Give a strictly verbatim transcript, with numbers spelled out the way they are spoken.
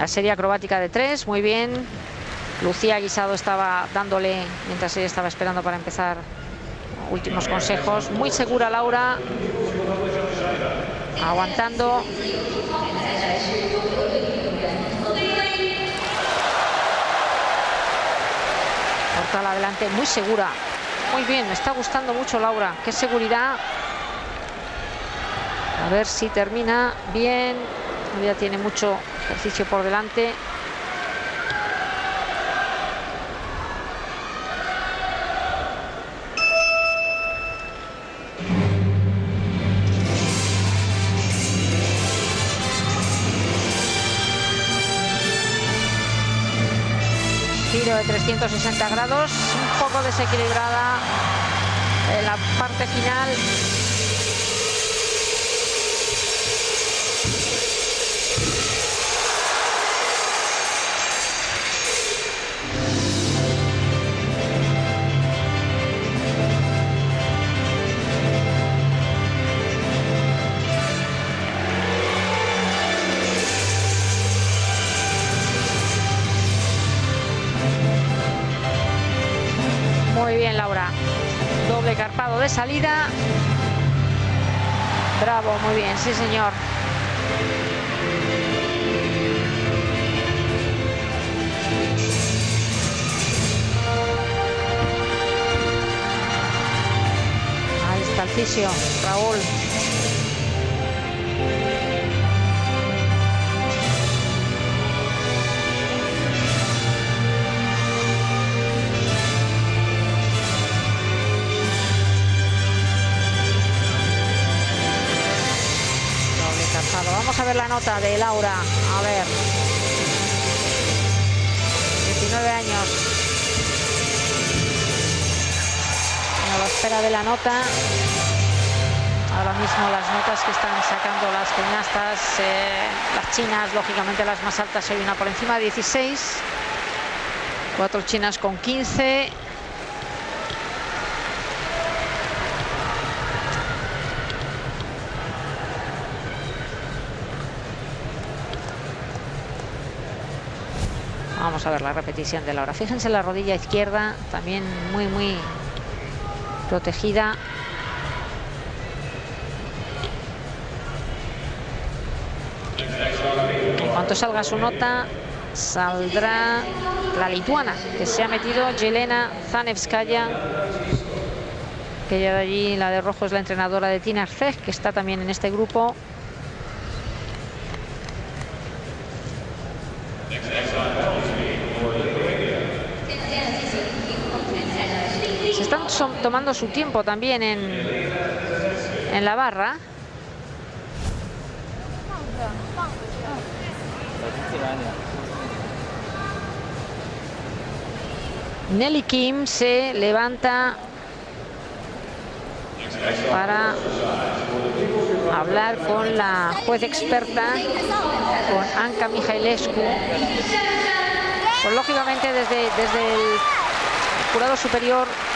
La serie acrobática de tres, muy bien. Lucía Guisado estaba dándole, mientras ella estaba esperando para empezar, últimos consejos. Muy segura Laura, aguantando. Portal adelante, muy segura. Muy bien, me está gustando mucho Laura. Qué seguridad. A ver si termina bien. Todavía tiene mucho ejercicio por delante. Giro de trescientos sesenta grados, un poco desequilibrada en la parte final. Muy bien, Laura. Doble carpado de salida. Bravo, muy bien, sí señor. Ahí está el fisio, Raúl. Vamos a ver la nota de Laura. A ver. diecinueve años. A la espera de la nota. Ahora mismo las notas que están sacando las gimnastas, eh, las chinas, lógicamente las más altas, hay una por encima de dieciséis. Cuatro chinas con quince. Vamos a ver la repetición de Laura. Fíjense la rodilla izquierda, también muy, muy protegida. En cuanto salga su nota, saldrá la lituana, que se ha metido, Yelena Zanevskaya, que ya de allí, la de rojo, es la entrenadora de Tina Arceg, que está también en este grupo. Se están tomando su tiempo también en, en la barra. Nelly Kim se levanta para hablar con la juez experta, con Anka Mihailescu. Pues lógicamente desde, desde el jurado superior